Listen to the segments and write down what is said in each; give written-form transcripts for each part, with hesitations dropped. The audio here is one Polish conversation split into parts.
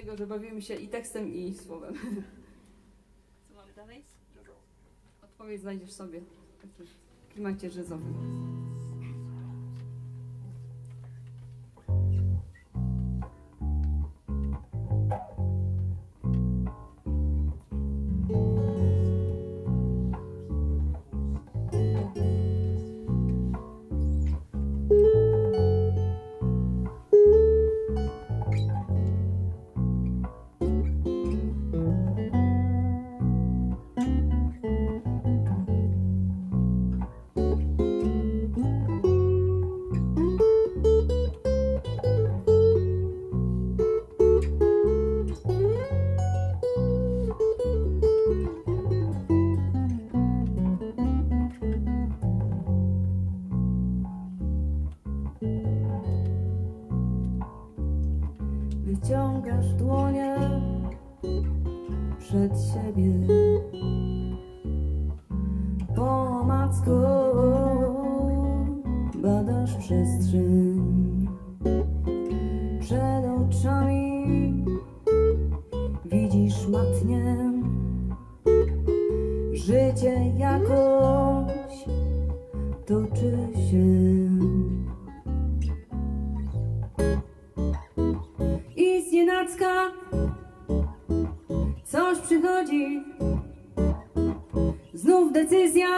tego, że bawimy się i tekstem, i słowem. Co mamy dalej? Odpowiedź znajdziesz sobie w takim klimacie jazzowym. Wyciągasz dłonie przed siebie, po omacku badasz przestrzeń. Przed oczami widzisz matnię, życie jakoś toczy się. Znienacka coś przychodzi, znów decyzja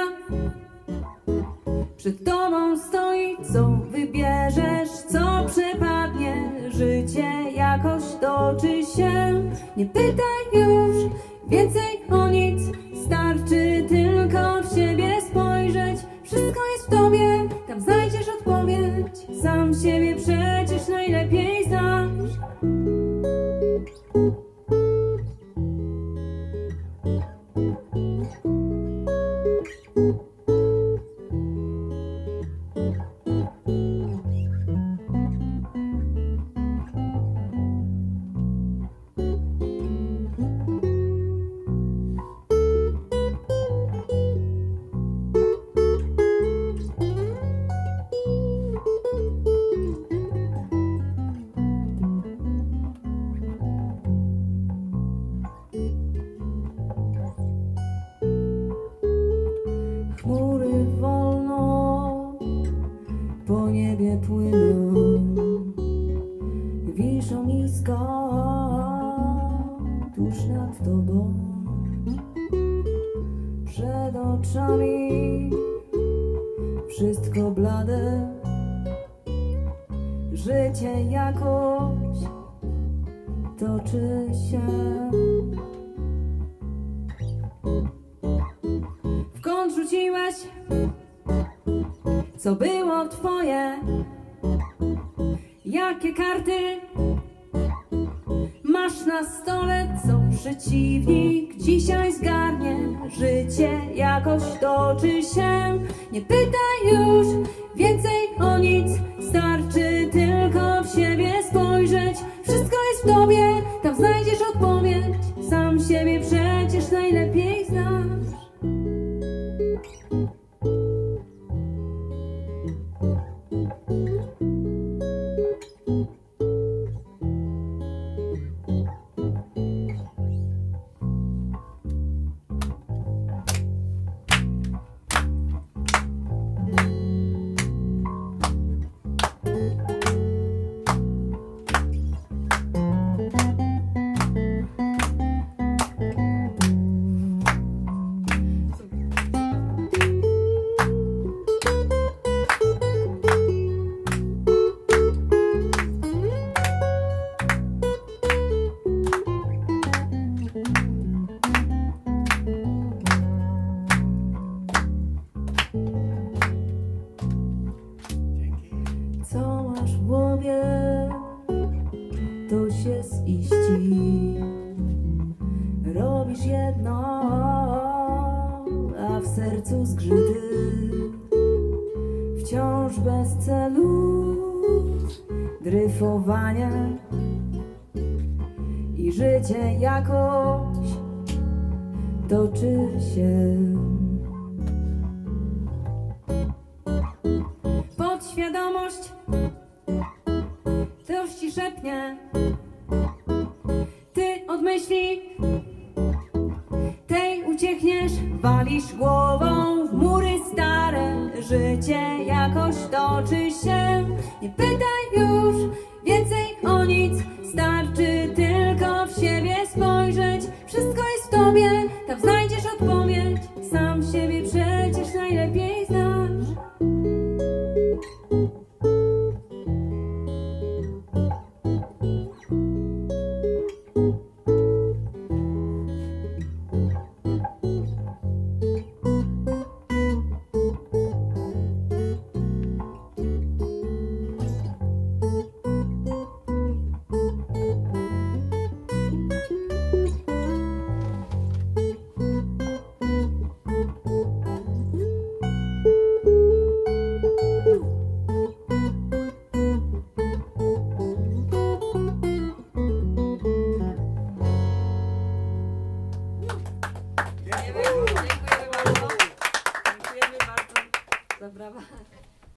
przed tobą stoi. Co wybierzesz, co przepadnie, życie jakoś toczy się. Nie pytaj już więcej o nic, starczy tylko w siebie spojrzeć. Wszystko jest w tobie, tam znajdziesz odpowiedź. Sam siebie przecież najlepiej znasz. Chmury wolno po niebie płyną, wiszą nisko tuż nad tobą. Przed oczami wszystko blade, życie jakoś toczy się. W kąt rzuciłeś, co było twoje, jakie karty masz na stole, co przeciwnik dzisiaj zgarnie. Życie jakoś toczy się. Nie pytaj już więcej o nic, starczy tylko w siebie spojrzeć. Wszystko jest w tobie, tam znajdziesz odpowiedź. Sam siebie przecież najlepiej znasz. Co masz w głowie, to się ziści. Robisz jedno, a w sercu zgrzyty. Wciąż bez celu dryfowanie i życie jakoś toczy się. Podświadomość coś ci szepnie, myśli tej uciekniesz, walisz głową w mury stare. Życie jakoś toczy się, nie pytaj już więcej o nic. Starczy tylko w siebie spojrzeć, wszystko jest w tobie, tam znajdziesz odpowiedź. Sam siebie przecież najlepiej znasz. Dziękujemy bardzo. Dziękujemy bardzo za brawa.